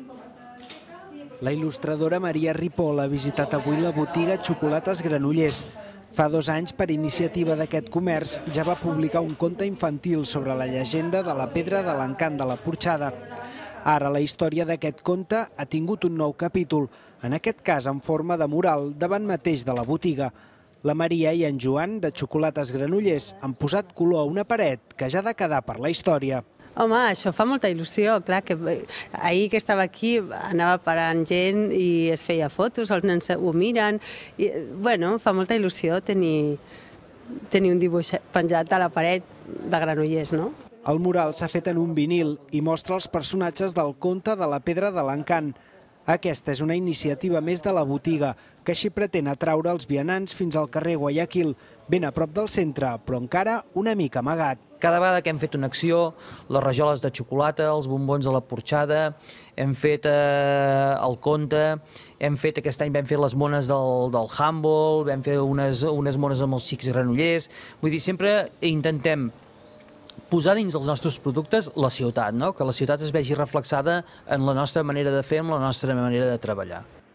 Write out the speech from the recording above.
La il·lustradora Maria Ripoll ha visitat avui la botiga Xocolates Granollers. Fa 2 anys, per iniciativa d'aquest comerç, ja va publicar un conte infantil sobre la llegenda de la pedra de l'encant de la Porxada. Ara la història d'aquest conte ha tingut un nou capítol, en aquest cas en forma de mural davant mateix de la botiga. La Maria i en Joan, de Xocolates Granollers, han posat color a una paret que ja ha de quedar per la història. Home, això fa molta il·lusió, clar, que ahir que estava aquí anava parant gent i es feia fotos, els nens ho miren, i, bueno, fa molta il·lusió tenir un dibuix penjat a la paret de Granollers, no? El mural s'ha fet en un vinil i mostra els personatges del conte de la pedra de l'encant. Aquesta és una iniciativa més de la botiga, que així pretén atraure els vianants fins al carrer Guayaquil, ben a prop del centre, però encara una mica amagat. Cada vegada que hem fet una acció, les rajoles de xocolata, els bombons de la Porxada, hem fet el conte, aquest any vam fer les mones del handball, vam fer unes mones amb els xics granollers. Vull dir, sempre intentem posar dins dels nostres productes la ciutat, no? Que la ciutat es vegi reflexada en la nostra manera de fer, en la nostra manera de treballar.